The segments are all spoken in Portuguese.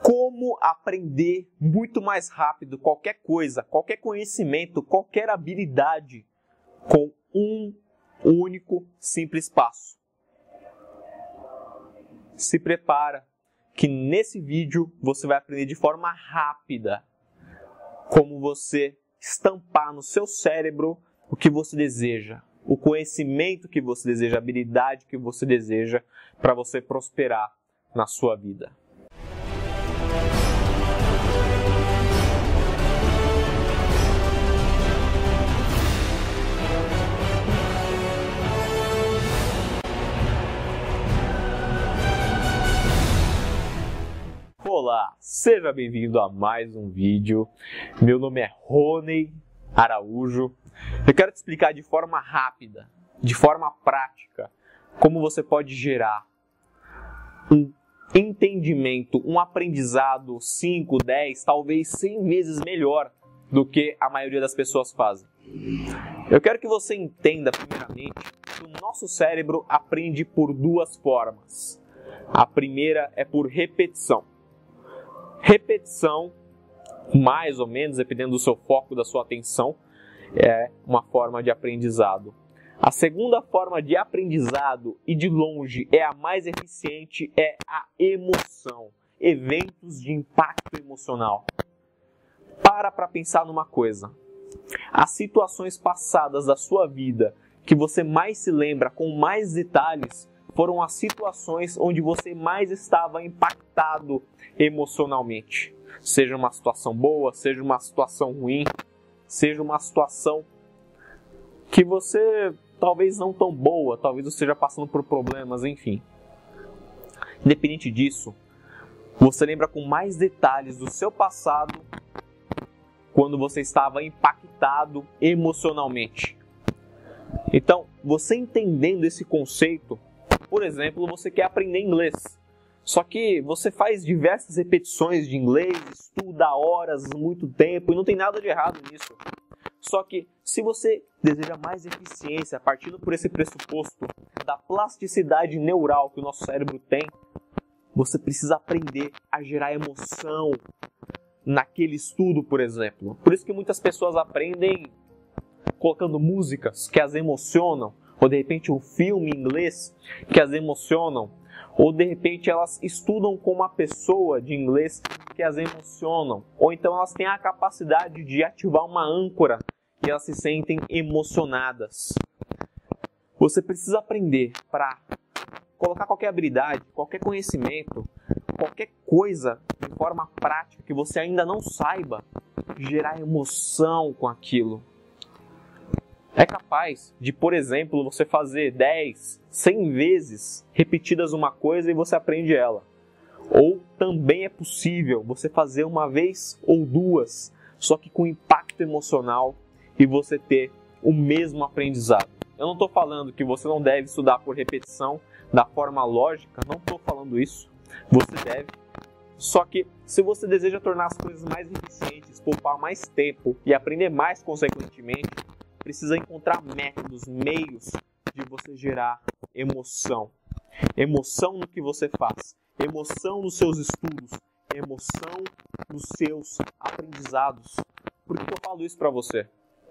Como aprender muito mais rápido qualquer coisa, qualquer conhecimento, qualquer habilidade com um único simples passo. Se prepara que nesse vídeo você vai aprender de forma rápida como você estampar no seu cérebro o que você deseja, o conhecimento que você deseja, a habilidade que você deseja para você prosperar na sua vida. Olá, seja bem-vindo a mais um vídeo. Meu nome é Rony Araújo. Eu quero te explicar de forma rápida, de forma prática, como você pode gerar um entendimento, um aprendizado 5, 10, talvez 100 vezes melhor do que a maioria das pessoas fazem. Eu quero que você entenda, primeiramente, que o nosso cérebro aprende por duas formas. A primeira é por repetição. Repetição, mais ou menos, dependendo do seu foco, da sua atenção, é uma forma de aprendizado. A segunda forma de aprendizado, e de longe é a mais eficiente, é a emoção. Eventos de impacto emocional. Para pensar numa coisa. As situações passadas da sua vida que você mais se lembra com mais detalhes foram as situações onde você mais estava impactado emocionalmente. Seja uma situação boa, seja uma situação ruim, seja uma situação que você talvez não tão boa, talvez você esteja passando por problemas, enfim. Independente disso, você lembra com mais detalhes do seu passado quando você estava impactado emocionalmente. Então, você entendendo esse conceito, por exemplo, você quer aprender inglês. Só que você faz diversas repetições de inglês, estuda horas, muito tempo, e não tem nada de errado nisso. Só que se você deseja mais eficiência, partindo por esse pressuposto da plasticidade neural que o nosso cérebro tem, você precisa aprender a gerar emoção naquele estudo, por exemplo. Por isso que muitas pessoas aprendem colocando músicas que as emocionam, ou de repente um filme em inglês que as emocionam, ou de repente elas estudam com uma pessoa de inglês que as emocionam, ou então elas têm a capacidade de ativar uma âncora e elas se sentem emocionadas. Você precisa aprender para colocar qualquer habilidade, qualquer conhecimento, qualquer coisa de forma prática que você ainda não saiba, gerar emoção com aquilo. É capaz de, por exemplo, você fazer 10, 100 vezes repetidas uma coisa e você aprende ela. Ou também é possível você fazer uma vez ou duas, só que com impacto emocional e você ter o mesmo aprendizado. Eu não estou falando que você não deve estudar por repetição da forma lógica, não estou falando isso. Você deve. Só que se você deseja tornar as coisas mais eficientes, poupar mais tempo e aprender mais consequentemente, precisa encontrar métodos, meios de você gerar emoção. Emoção no que você faz, emoção nos seus estudos, emoção nos seus aprendizados. Por que eu falo isso para você?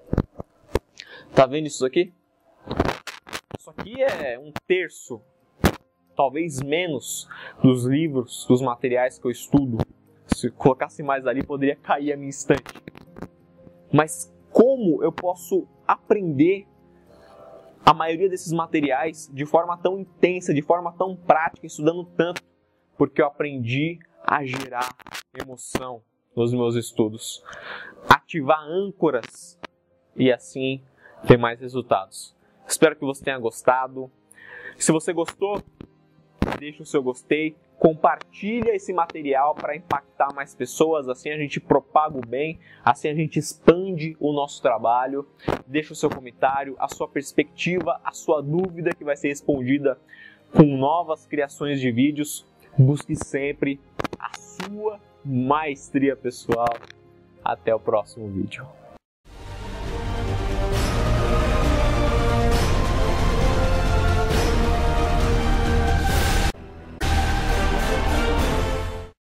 Tá vendo isso aqui? Isso aqui é 1/3, talvez menos, dos livros, dos materiais que eu estudo. Se colocasse mais ali, poderia cair a minha estante. Mas como eu posso aprender a maioria desses materiais de forma tão intensa, de forma tão prática, estudando tanto? Porque eu aprendi a gerar emoção nos meus estudos. Ativar âncoras e assim ter mais resultados. Espero que você tenha gostado. Se você gostou, deixa o seu gostei. Compartilha esse material para impactar mais pessoas, assim a gente propaga o bem, assim a gente expande o nosso trabalho. Deixa o seu comentário, a sua perspectiva, a sua dúvida que vai ser respondida com novas criações de vídeos. Busque sempre a sua maestria pessoal. Até o próximo vídeo.